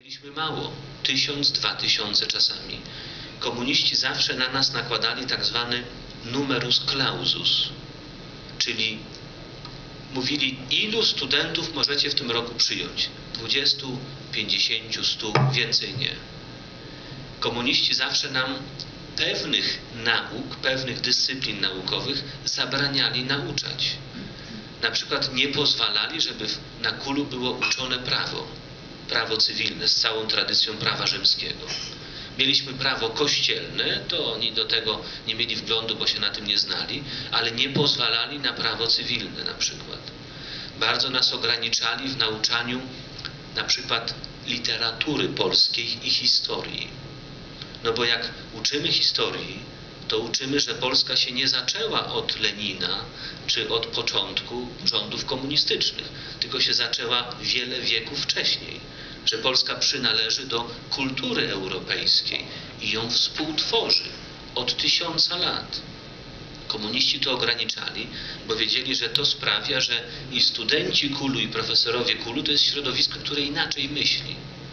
Mieliśmy mało, 1000, 2000 czasami. Komuniści zawsze na nas nakładali tak zwany numerus clausus, czyli mówili, ilu studentów możecie w tym roku przyjąć. 20, 50, 100, więcej nie. Komuniści zawsze nam pewnych nauk, pewnych dyscyplin naukowych zabraniali nauczać. Na przykład nie pozwalali, żeby na Kulu było uczone prawo cywilne z całą tradycją prawa rzymskiego. Mieliśmy prawo kościelne, to oni do tego nie mieli wglądu, bo się na tym nie znali, ale nie pozwalali na prawo cywilne na przykład. Bardzo nas ograniczali w nauczaniu na przykład literatury polskiej i historii. No bo jak uczymy historii, to uczymy, że Polska się nie zaczęła od Lenina czy od początku rządów komunistycznych, tylko się zaczęła wiele wieków wcześniej, że Polska przynależy do kultury europejskiej i ją współtworzy od 1000 lat. Komuniści to ograniczali, bo wiedzieli, że to sprawia, że i studenci Kulu, i profesorowie Kulu to jest środowisko, które inaczej myśli.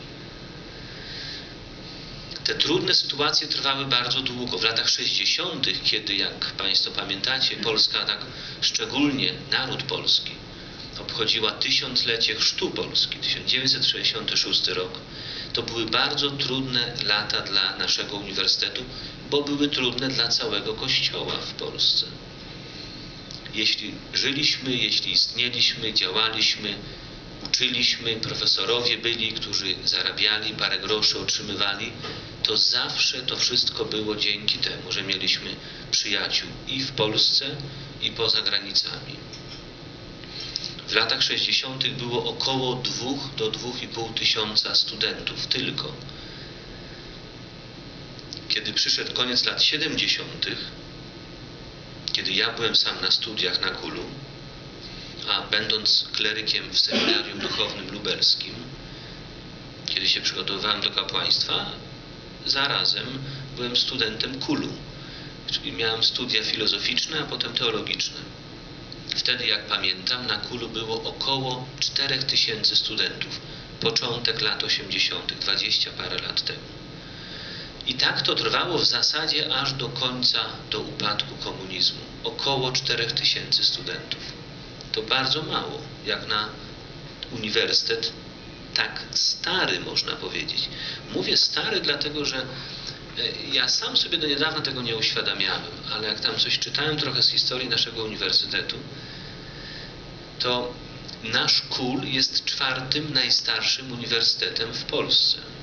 Te trudne sytuacje trwały bardzo długo. W latach 60., kiedy, jak Państwo pamiętacie, Polska, tak szczególnie naród polski, obchodziła 1000-lecie chrztu Polski, 1966 rok, to były bardzo trudne lata dla naszego uniwersytetu, bo były trudne dla całego Kościoła w Polsce. Jeśli żyliśmy, jeśli istnieliśmy, działaliśmy, uczyliśmy, profesorowie byli, którzy zarabiali, parę groszy otrzymywali, to zawsze to wszystko było dzięki temu, że mieliśmy przyjaciół i w Polsce, i poza granicami. W latach 60. było około 2 do 2,5 tysiąca studentów tylko. Kiedy przyszedł koniec lat 70., kiedy ja byłem sam na studiach na Kulu, a będąc klerykiem w seminarium duchownym lubelskim, kiedy się przygotowywałem do kapłaństwa, zarazem byłem studentem Kulu, czyli miałem studia filozoficzne, a potem teologiczne. Wtedy, jak pamiętam, na Kulu było około 4000 studentów. Początek lat 80., 20 parę lat temu. I tak to trwało w zasadzie aż do końca, do upadku komunizmu. Około 4000 studentów. To bardzo mało, jak na uniwersytet tak stary, można powiedzieć. Mówię stary, dlatego że ja sam sobie do niedawna tego nie uświadamiałem, ale jak tam coś czytałem trochę z historii naszego uniwersytetu, to nasz KUL jest 4. najstarszym uniwersytetem w Polsce.